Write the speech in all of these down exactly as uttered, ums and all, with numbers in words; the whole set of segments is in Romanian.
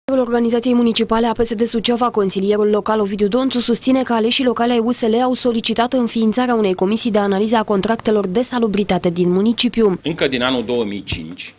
Organizației municipale A P S D Suceava, consilierul local Ovidiu Donțu susține că aleșii locali ai U S L au solicitat înființarea unei comisii de analiză a contractelor de salubritate din municipiu. Încă din anul două mii cinci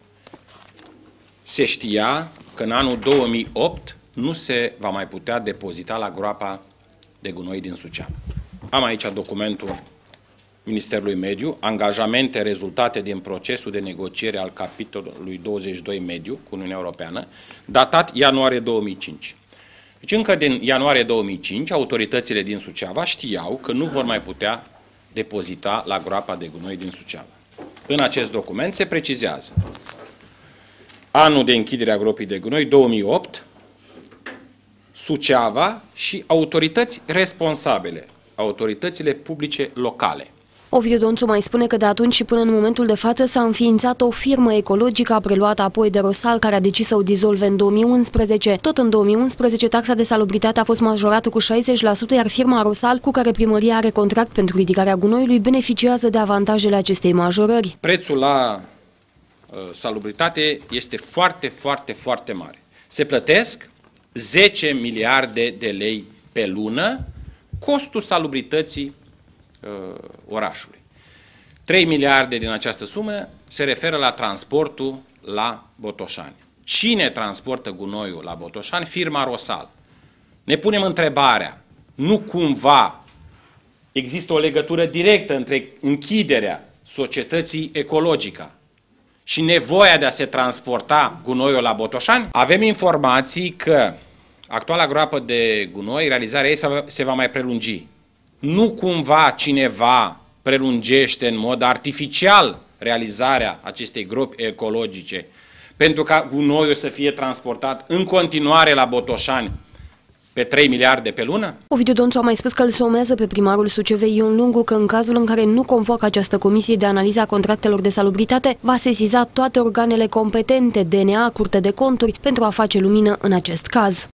se știa că în anul două mii opt nu se va mai putea depozita la groapa de gunoi din Suceava. Am aici documentul Ministerului Mediu, angajamente rezultate din procesul de negociere al capitolului douăzeci și doi Mediu cu Uniunea Europeană, datat ianuarie două mii cinci. Deci încă din ianuarie două mii cinci, autoritățile din Suceava știau că nu vor mai putea depozita la groapa de gunoi din Suceava. În acest document se precizează anul de închidere a gropii de gunoi, două mii opt, Suceava și autorități responsabile, autoritățile publice locale. Ovidiu Donțu mai spune că de atunci și până în momentul de față s-a înființat o firmă ecologică preluată apoi de Rosal, care a decis să o dizolve în două mii unsprezece. Tot în două mii unsprezece, taxa de salubritate a fost majorată cu șaizeci la sută, iar firma Rosal, cu care primăria are contract pentru ridicarea gunoiului, beneficiază de avantajele acestei majorări. Prețul la uh, salubritate este foarte, foarte, foarte mare. Se plătesc zece miliarde de lei pe lună costul salubrității uh, orașului. trei miliarde din această sumă se referă la transportul la Botoșani. Cine transportă gunoiul la Botoșani? Firma Rosal. Ne punem întrebarea, nu cumva există o legătură directă între închiderea societății Ecologica și nevoia de a se transporta gunoiul la Botoșani? Avem informații că actuala groapă de gunoi, realizarea ei se va mai prelungi. Nu cumva cineva prelungește în mod artificial realizarea acestei gropi ecologice pentru ca gunoiul să fie transportat în continuare la Botoșani pe trei miliarde pe lună? Ovidiu Donțu a mai spus că îl somează pe primarul Sucevei Ion Lungu că în cazul în care nu convoacă această comisie de analiză a contractelor de salubritate, va sesiza toate organele competente, D N A, Curte de Conturi, pentru a face lumină în acest caz.